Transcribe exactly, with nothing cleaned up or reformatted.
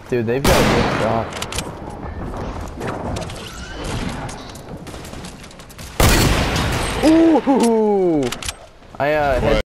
Dude, they've got a good shot. Ooh! I uh. Hit